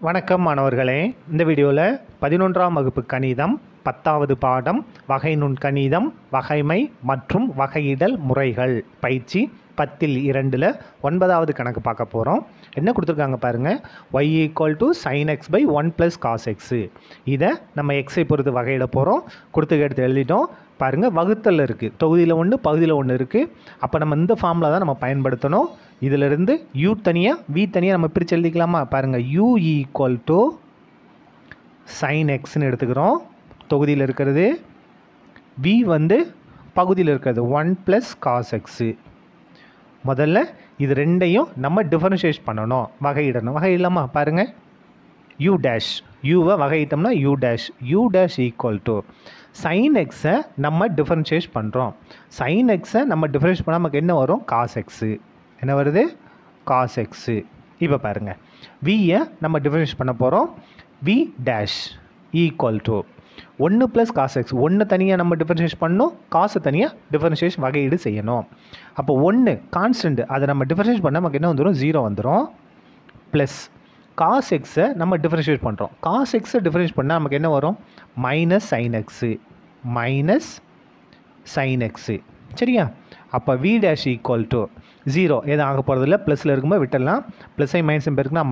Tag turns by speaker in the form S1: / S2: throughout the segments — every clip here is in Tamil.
S1: வணக்கம் மாணவர்களே, இந்த வீடியோவில் 11ஆம் வகுப்பு கணிதம் 10வது பாடம் வகை நுண்கணிதம் வகைமை மற்றும் வகையிடல் முறைகள் பயிற்சி 10ல் 2ல் 9வது கணக்கு பார்க்க போகிறோம். என்ன கொடுத்துருக்காங்க பாருங்கள், y = sin x by 1 + cos x. இதை நம்ம எக்ஸை பொறுத்து வகையிட போகிறோம். கொடுத்து எடுத்து எழுதிட்டோம். பாருங்கள், வகுத்தல் இருக்குது, தொகுதியில் 1 பகுதியில் 1 இருக்குது. அப்போ நம்ம இந்த ஃபார்முலா தான் நம்ம பயன்படுத்தணும். இதிலிருந்து u தனியாக v தனியாக நம்ம பிரித்து எழுதிக்கலாமா? பாருங்கள், u = sin xன்னு எடுத்துக்கிறோம், தொகுதியில் இருக்கிறது. v வந்து பகுதியில் இருக்கிறது 1 + cos x. முதல்ல இது ரெண்டையும் நம்ம டிஃபரன்ஷியேட் பண்ணணும், வகையிடணும். வகையிடலாமா? பாருங்கள், uவை வகையிட்டோம்னா u = sin xஐ நம்ம டிஃபரன்ஷியேட் பண்ணுறோம். sin xஐ நம்ம டிஃபரன்ஷியேட் பண்ணால் நமக்கு என்ன வரும்? cos x. என்ன வருது? cos x. இப்போ பாருங்கள், vயை நம்ம டிஃபரன்ஷியேட் பண்ண போகிறோம். v' = 1 + cos x. 1 தனியாக நம்ம டிஃபரன்ஷியேட் பண்ணணும், காசு தனியாக டிஃபரன்ஷியேஷன் வகையீடு செய்யணும். அப்போ 1 கான்ஸ்டன்ட், அதை நம்ம டிஃபரன்ஷியேட் பண்ணால் நமக்கு என்ன வந்துடும்? 0 வந்துடும். ப்ளஸ் cos xஐ நம்ம டிஃபரன்ஷியேட் பண்ணுறோம். cos xஐ டிஃபரன்ஷியேட் பண்ணால் நமக்கு என்ன வரும்? -sin x. சரியா? அப்போ v' = 0. எதுவும் ஆக போகிறதில்ல, ப்ளஸில் இருக்கும்போது விட்டுடலாம். ப்ளஸ்ஸை மைனஸும் பெருக்குனா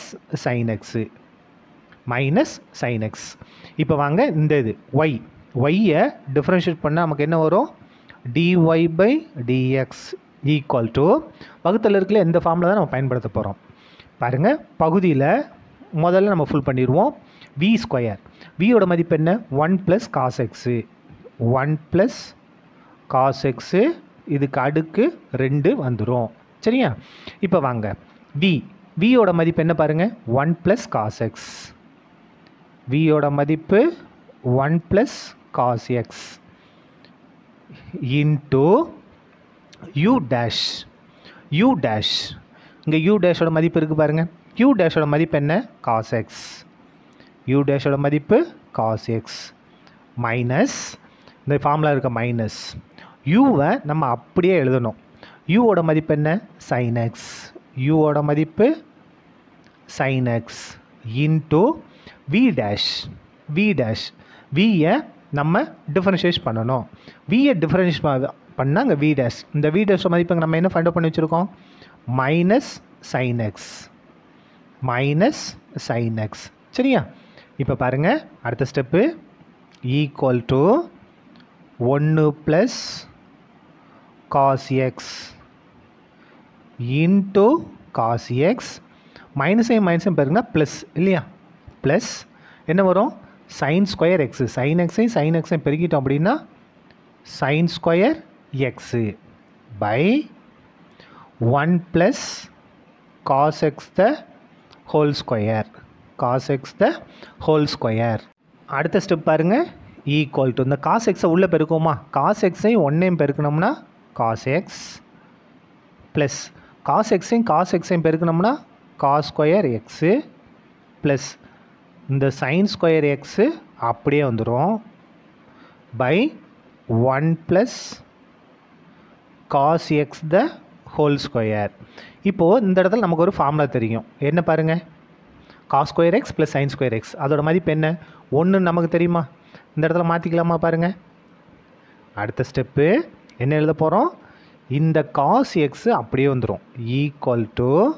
S1: -sin x. இப்போ வாங்க, இந்த இது yயை டிஃபரன்ஷியேட் பண்ணால் நமக்கு என்ன வரும்? dy/dx = வகுத்தல் இருக்குல்ல, இந்த ஃபார்முலா தான் நம்ம பயன்படுத்த போகிறோம். பாருங்கள், பகுதியில் முதல்ல நம்ம ஃபுல் பண்ணிடுவோம். v², vயோட மதிப்பு என்ன? 1 + cos x. 1 + cos x, இதுக்கு அடுக்கு 2 வந்துடும். சரியா? இப்போ வாங்க, vயோட மதிப்பு என்ன பாருங்கள்? 1 + cos x. vயோட மதிப்பு 1 + cos x இன்ட்டு u'. இங்கே u' மதிப்பு இருக்குது பாருங்கள். u' மதிப்பு என்ன? cos x. u' மதிப்பு cos x மைனஸ், இந்த ஃபார்முலா இருக்க மைனஸ், uவை நம்ம அப்படியே எழுதணும். uவோட மதிப்பு என்ன? sin x. uவோட மதிப்பு sin x இன்ட்டு v'. vயை நம்ம டிஃபரன்ஷியேட் பண்ணணும். vயை டிஃபரன்ஷியேட் பண்ணால் அங்கே v'. இந்த v' மதிப்பு நம்ம என்ன ஃபைண்ட் அவுட் பண்ணி வச்சுருக்கோம்? -sin x. சரியா? இப்போ பாருங்கள், அடுத்த step = 1 + cos x into cos x. மைனஸையும் பாருங்கன்னா ப்ளஸ் இல்லையா? ப்ளஸ் என்ன வரும்? sin square x. sin xஐயும் பெருக்கிட்டோம் அப்படின்னா sin square x by 1 + cos x the whole square. அடுத்த ஸ்டெப் பாருங்கள், = இந்த cos x உள்ளே பெருக்குவோமா? cos xஐயும் 1ஐயும் பெருக்கணும்னா cos x ப்ளஸ் cos xஐயும் பெருக்கணும்னா cos square x ப்ளஸ் இந்த sin square x அப்படியே வந்துடும் by 1 + cos x the whole square. இப்போது இந்த இடத்துல நமக்கு ஒரு ஃபார்முலா தெரியும். என்ன பாருங்கள்? cos square x + sin square x, அதோட மதிப்பு என்ன? 1 நமக்கு தெரியுமா? இந்த இடத்துல மாற்றிக்கலாமா? பாருங்கள், அடுத்த ஸ்டெப்பு என்ன எழுத போகிறோம்? இந்த cos x அப்படியே வந்துடும். =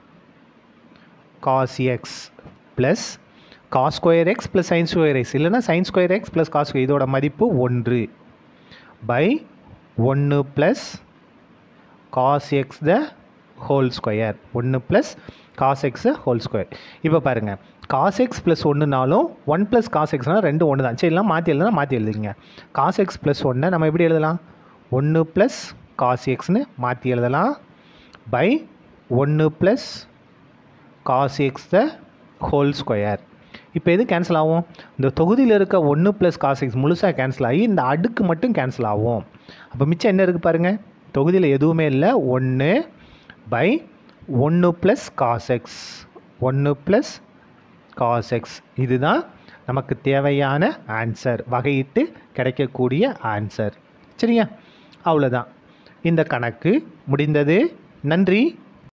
S1: cos x plus cos square x + sin square x, இல்லைனா sin square x + cos square, இதோட மதிப்பு 1 by 1 + cos x the whole square. 1 + cos x whole square. இப்போ பாருங்கள், cos x + 1னாலும் 1 + cos xனால் 2 1 தான். சரி, எல்லாம் மாற்றி எழுதுங்க. cos x + 1 நம்ம எப்படி எழுதலாம்? 1 + cos xன்னு மாற்றி எழுதலாம் by 1 + cos x the whole square. இப்போ எது கேன்சல் ஆகும்? இந்த தொகுதியில் இருக்க 1 + cos x முழுசாக கேன்சல் ஆகி இந்த அடுக்கு மட்டும் கேன்சல் ஆகும். அப்போ மிச்சம் என்ன இருக்குது பாருங்கள்? தொகுதியில் எதுவுமே இல்லை. 1 by 1 + cos x. 1 + cos x, இதுதான் நமக்கு தேவையான ஆன்சர், வகையிட்டு கிடைக்கக்கூடிய ஆன்சர். சரியா? அவ்வளோதான், இந்த கணக்கு முடிந்தது. நன்றி.